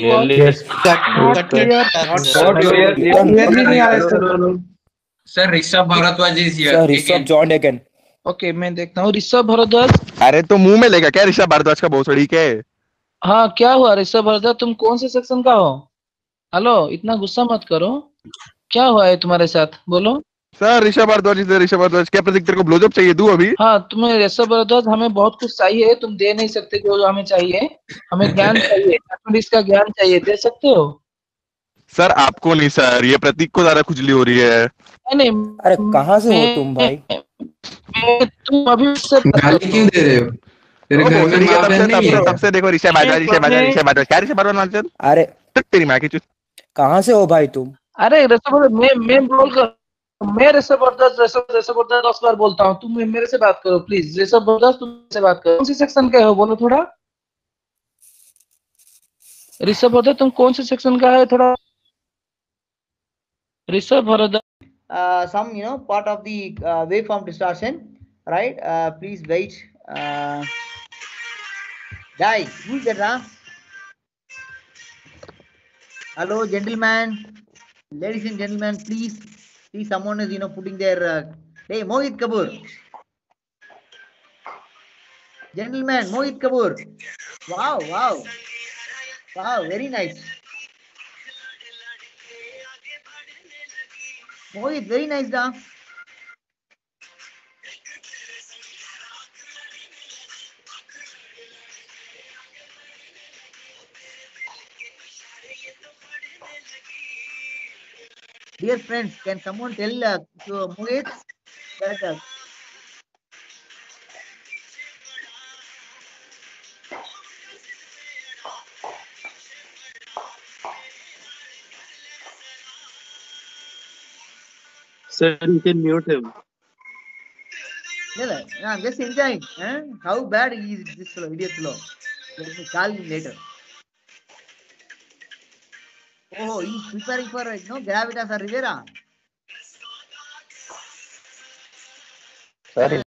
Clearly, Yes. Not clear. Not Sir, clear. Clearly नहीं आ रहा है sir. Sir, Rishabh Bharadwaj is here. Sir, Rishabh joined again. Okay मैं देखता हूँ ऋषभ भारद्वाज। अरे तो मुंह में लेगा क्या ऋषभ भारद्वाज का भोसड़ी के? हाँ क्या हुआ ऋषभ भारद्वाज, तुम कौन से सेक्शन का हो? हेलो, इतना गुस्सा मत करो, क्या हुआ है तुम्हारे साथ, बोलो। सर ऋषभ भारद्वाज ऋषभ भारद्वाज क्या प्रतीक तेरे को ब्लोजअप चाहिए? दूं अभी? हाँ तुम्हें ऋषभ भारद्वाज, हमें बहुत कुछ चाहिए, तुम दे नहीं सकते जो हमें चाहिए, हमें ज्ञान चाहिए, मैथमेटिक्स का ज्ञान चाहिए, दे सकते हो? सर आपको नहीं सर, ये प्रतीक को ज्यादा खुजली हो रही है। नहीं अरे कहाँ से हो तुम भाई? तुम अभी से गाली क्यों दे रहे हो? तेरे घर में माँ बहन नहीं है? तब से देखो ऋषभ भारद्वाज क्या ऋषभ भारद्वाज अरे तेरी माँ की चूत। कहाँ से हो भाई तुम? अरे ऋषभ भारद्वाज, मैं बोल कर, मैं ऋषभ भारद्वाज 10 बार बोलता हूँ, तुम मेरे से बात करो प्लीज। ऋषभ भारद्वाज तुमसे बात करो, कौन सी सेक्शन के हो बोलो थोड़ा। ऋषभ भारद्वाज तुम कौन से सेक्शन का है थोड़ा? Rishabh Bhardwaj some part of the waveform distortion, right? Please wait. Guys, who's that? Hello, gentlemen, ladies and gentlemen, please see someone is putting their hey Mohit Kapoor, gentleman Mohit Kapoor. Wow, very nice. Mohit, very nice, da. Dear friends, can someone tell to Mohit that Sir, you can mute him. no, I'm just enjoying. How bad is this fellow, idiot fellow? Let me call him later. Oh, he's preparing for Gravitas or Rivera. Sir